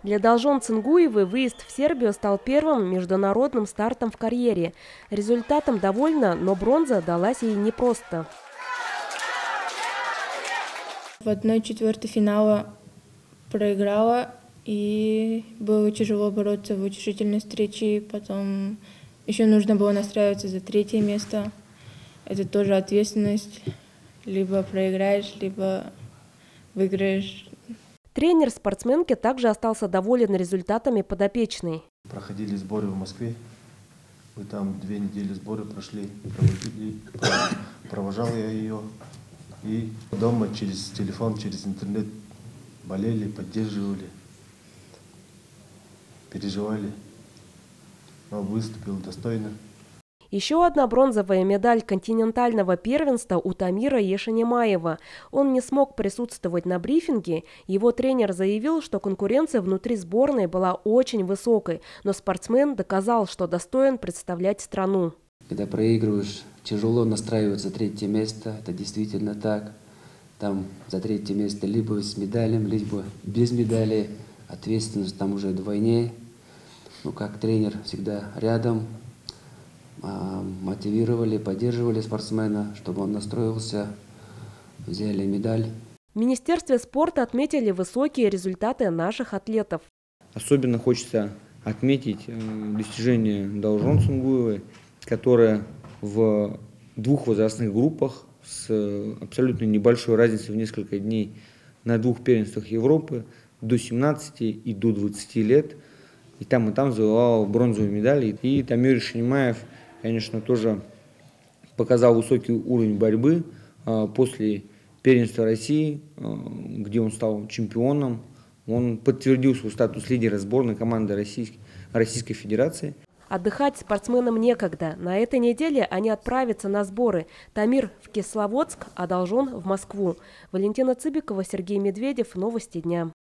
Для Должон Цингуевой выезд в Сербию стал первым международным стартом в карьере. Результатом довольна, но бронза далась ей непросто. В 1/4 финала проиграла, и было тяжело бороться в утешительной встрече. Потом еще нужно было настраиваться за 3-е место. Это тоже ответственность. Либо проиграешь, либо выиграешь. Тренер спортсменки также остался доволен результатами подопечной. Проходили сборы в Москве. Мы там 2 недели сборы прошли. Провожал я ее. И дома через телефон, через интернет болели, поддерживали, переживали. Но выступил достойно. Еще одна бронзовая медаль континентального первенства у Тамира Ешенимаева. Он не смог присутствовать на брифинге. Его тренер заявил, что конкуренция внутри сборной была очень высокой, но спортсмен доказал, что достоин представлять страну. Когда проигрываешь, тяжело настраиваться за 3-е место. Это действительно так. Там за 3-е место либо с медалем, либо без медали. Ответственность там уже вдвойне. Ну, как тренер всегда рядом. Мотивировали, поддерживали спортсмена, чтобы он настроился, взяли медаль. В Министерстве спорта отметили высокие результаты наших атлетов. Особенно хочется отметить достижения Должон Цингуевой, которая в 2 возрастных группах с абсолютно небольшой разницей в несколько дней на 2 первенствах Европы до 17 и до 20 лет. И там завоевала бронзовые медали. И Тамир Ешенимаев, конечно, тоже показал высокий уровень борьбы после первенства России, где он стал чемпионом. Он подтвердил свой статус лидера сборной команды Российской Федерации. Отдыхать спортсменам некогда. На этой неделе они отправятся на сборы. Тамир в Кисловодск, а Должон в Москву. Валентина Цыбикова, Сергей Медведев. Новости дня.